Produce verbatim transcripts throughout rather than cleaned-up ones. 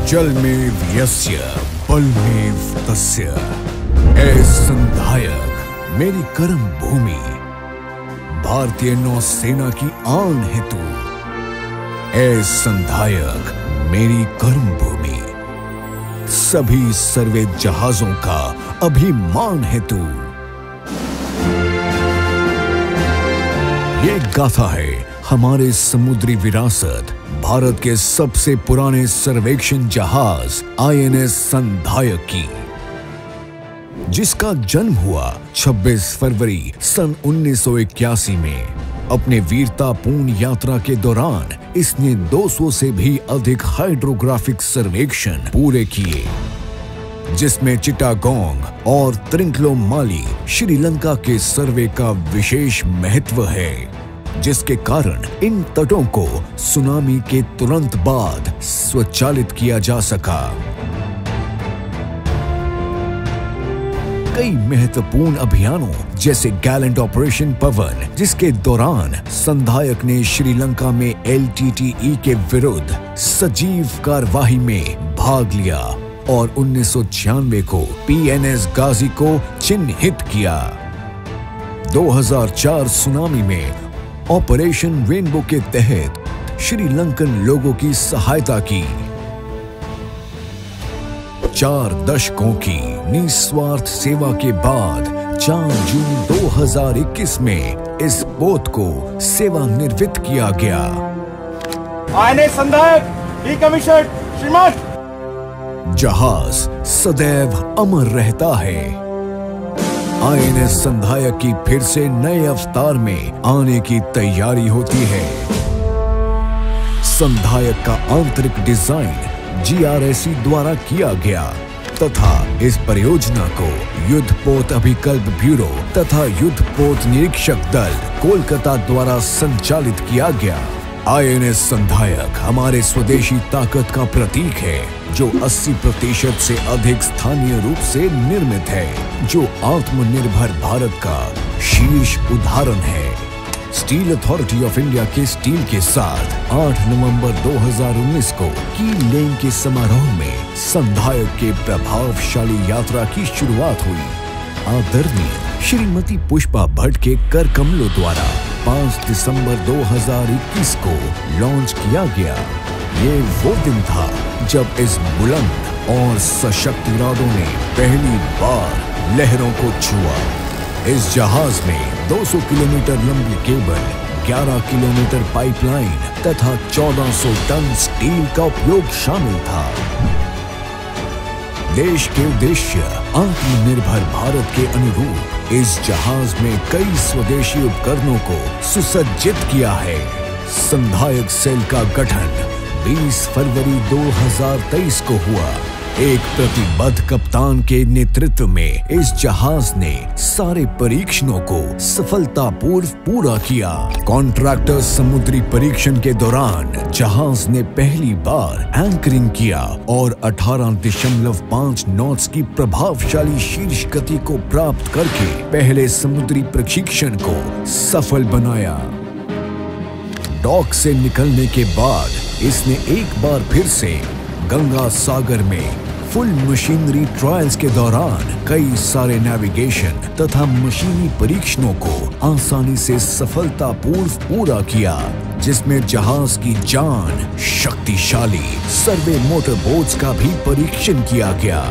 जलमेव यस्य बलमेव तस्य। ए संधायक मेरी कर्म भूमि, भारतीय नौसेना की आन है तू। ए संधायक मेरी कर्म भूमि, सभी सर्वे जहाजों का अभिमान है तू। ये गाथा है हमारे समुद्री विरासत भारत के सबसे पुराने सर्वेक्षण जहाज आई एन एस संधायक की, जिसका जन्म हुआ छब्बीस फरवरी सन उन्नीस सौ इक्यासी में। अपने वीरतापूर्ण यात्रा के दौरान इसने दो सौ से भी अधिक हाइड्रोग्राफिक सर्वेक्षण पूरे किए, जिसमें चिटागोंग और त्रिंकलोमाली श्रीलंका के सर्वे का विशेष महत्व है, जिसके कारण इन तटों को सुनामी के तुरंत बाद स्वचालित किया जा सका। कई महत्वपूर्ण अभियानों जैसे गैलेंट ऑपरेशन पवन, जिसके दौरान संधायक ने श्रीलंका में एल टी टी ई के विरुद्ध सजीव कार्यवाही में भाग लिया और उन्नीस सौ छियानवे को पी एन एस गाजी को चिन्हित किया। दो हज़ार चार सुनामी में ऑपरेशन रेनबो के तहत श्रीलंकन लोगों की सहायता की। चार दशकों की निस्वार्थ सेवा के बाद चार जून दो हज़ार इक्कीस में इस पोत को सेवानिवृत्त किया गया। आई एन एस संधायक डिकमीशन्ड श्रीमान। जहाज सदैव अमर रहता है। आई एन एस संधायक की फिर से नए अवतार में आने की तैयारी होती है। संधायक का आंतरिक design G R S E द्वारा किया गया तथा इस परियोजना को युद्धपोत अभिकल्प ब्यूरो तथा युद्धपोत निरीक्षक दल कोलकाता द्वारा संचालित किया गया। आई एन एस संधायक हमारे स्वदेशी ताकत का प्रतीक है, जो अस्सी प्रतिशत से अधिक स्थानीय रूप से निर्मित है, जो आत्मनिर्भर भारत का शीर्ष उदाहरण है। स्टील अथॉरिटी ऑफ इंडिया के स्टील के साथ आठ नवंबर दो हज़ार उन्नीस को की लेन के समारोह में संधायक के प्रभावशाली यात्रा की शुरुआत हुई। आदरणीय श्रीमती पुष्पा भट्ट के कर कमलों द्वारा पाँच दिसंबर दो हज़ार इक्कीस को लॉन्च किया गया। ये वो दिन था जब इस बुलंद और सशक्त इरादों ने पहली बार लहरों को छुआ। इस जहाज में दो सौ किलोमीटर लंबी केबल, ग्यारह किलोमीटर पाइपलाइन तथा चौदह सौ टन स्टील का उपयोग शामिल था। देश के उद्देश्य आत्मनिर्भर भारत के अनुरूप इस जहाज में कई स्वदेशी उपकरणों को सुसज्जित किया है। संधायक सेल का गठन बीस फरवरी दो हज़ार तेईस को हुआ। एक प्रतिबद्ध कप्तान के नेतृत्व में इस जहाज ने सारे परीक्षणों को सफलतापूर्व पूरा किया। कॉन्ट्रैक्टर समुद्री परीक्षण के दौरान जहाज ने पहली बार एंकरिंग किया और अठारह दशमलव पाँच नॉट्स की प्रभावशाली शीर्ष गति को प्राप्त करके पहले समुद्री प्रशिक्षण को सफल बनाया। डॉक से निकलने के बाद इसने एक बार फिर से गंगा सागर में फुल मशीनरी ट्रायल्स के दौरान कई सारे नेविगेशन तथा मशीनी परीक्षणों को आसानी से सफलतापूर्व पूरा किया, जिसमें जहाज की जान शक्तिशाली सर्वे मोटर बोट्स का भी परीक्षण किया गया।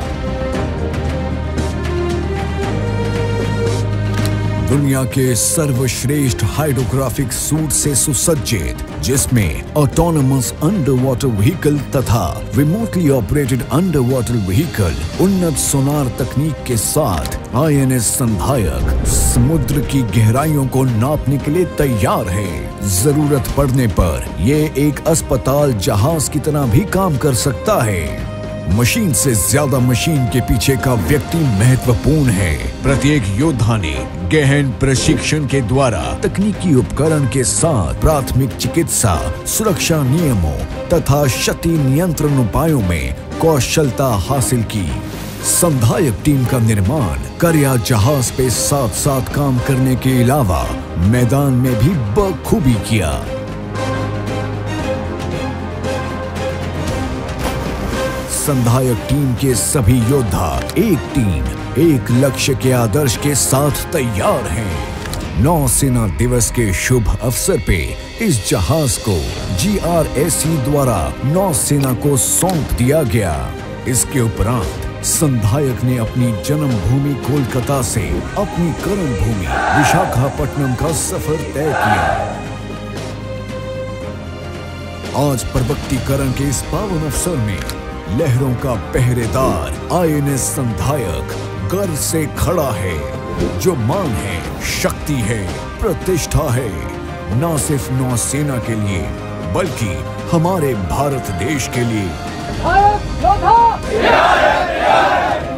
दुनिया के सर्वश्रेष्ठ हाइड्रोग्राफिक सूट से सुसज्जित, जिसमें ऑटोनमस अंडर वाटर व्हीकल तथा remotely operated underwater vehicle उन्नत सोनार तकनीक के साथ आई एन एस संधायक समुद्र की गहराइयों को नापने के लिए तैयार है। जरूरत पड़ने पर ये एक अस्पताल जहाज की तरह भी काम कर सकता है। मशीन से ज्यादा मशीन के पीछे का व्यक्ति महत्वपूर्ण है। प्रत्येक योद्धा ने गहन प्रशिक्षण के द्वारा तकनीकी उपकरण के साथ प्राथमिक चिकित्सा, सुरक्षा नियमों तथा क्षति नियंत्रण उपायों में कौशलता हासिल की। संधायक टीम का निर्माण कर्या जहाज पे साथ साथ काम करने के अलावा मैदान में भी बखूबी किया। संधायक टीम के सभी योद्धा एक टीम, एक लक्ष्य के आदर्श के साथ तैयार हैं। नौसेना दिवस के शुभ अवसर पे इस जहाज को जी आर एस ई द्वारा नौसेना को सौंप दिया गया। इसके उपरांत संधायक ने अपनी जन्मभूमि कोलकाता से अपनी कर्म भूमि विशाखापट्टनम का सफर तय किया। आज प्रवक्तीकरण के इस पावन अवसर में लहरों का पहरेदार आई एन एस संधायक गर्व से खड़ा है। जो मान है, शक्ति है, प्रतिष्ठा है, न सिर्फ नौसेना के लिए बल्कि हमारे भारत देश के लिए।